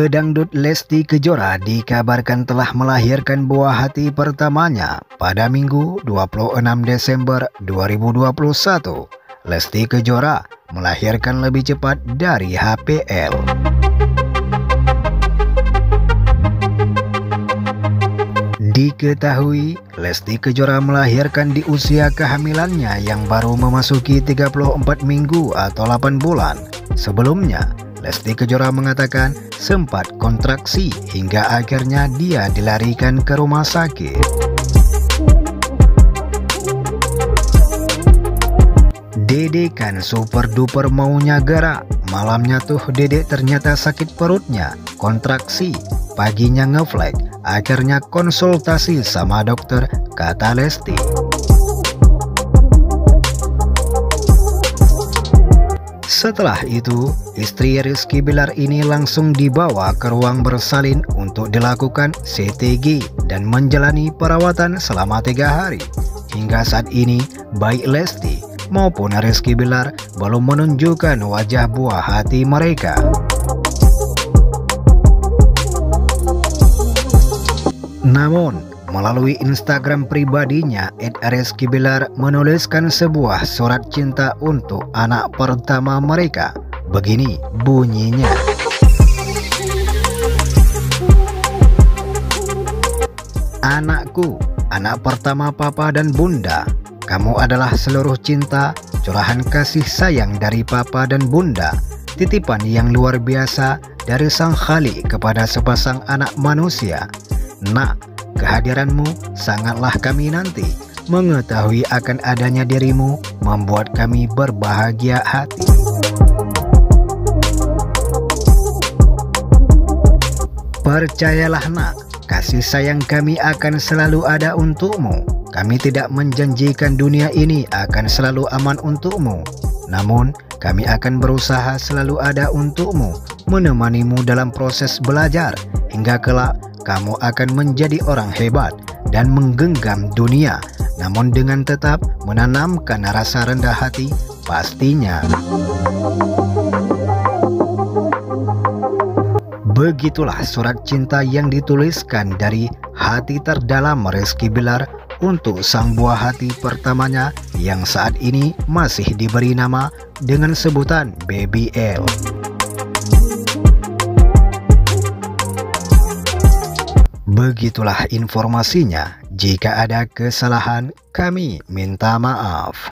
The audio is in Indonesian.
Pedangdut Lesti Kejora dikabarkan telah melahirkan buah hati pertamanya pada Minggu 26 Desember 2021. Lesti Kejora melahirkan lebih cepat dari HPL. Diketahui, Lesti Kejora melahirkan di usia kehamilannya yang baru memasuki 34 minggu atau 8 bulan. Sebelumnya, Lesti Kejora mengatakan sempat kontraksi hingga akhirnya dia dilarikan ke rumah sakit. Dede kan super duper maunya gerak. Malamnya tuh Dede ternyata sakit perutnya, kontraksi. Paginya ngeflag, akhirnya konsultasi sama dokter, kata Lesti. Setelah itu, istri Rizky Bilar ini langsung dibawa ke ruang bersalin untuk dilakukan CTG dan menjalani perawatan selama 3 hari. Hingga saat ini, baik Lesti maupun Rizky Bilar belum menunjukkan wajah buah hati mereka. Namun, melalui Instagram pribadinya, Rizky Bilar menuliskan sebuah surat cinta untuk anak pertama mereka. Begini bunyinya. Anakku, anak pertama papa dan bunda. Kamu adalah seluruh cinta, curahan kasih sayang dari papa dan bunda. Titipan yang luar biasa dari Sang Khalik kepada sepasang anak manusia. Nak, kehadiranmu sangatlah kami nanti. Mengetahui akan adanya dirimu membuat kami berbahagia hati. Percayalah nak, kasih sayang kami akan selalu ada untukmu. Kami tidak menjanjikan dunia ini akan selalu aman untukmu. Namun, kami akan berusaha selalu ada untukmu, menemanimu dalam proses belajar, hingga kelak kamu akan menjadi orang hebat dan menggenggam dunia, namun dengan tetap menanamkan rasa rendah hati pastinya. Begitulah surat cinta yang dituliskan dari hati terdalam Rizky Bilar untuk sang buah hati pertamanya yang saat ini masih diberi nama dengan sebutan Baby L. Begitulah informasinya. Jika ada kesalahan, kami minta maaf.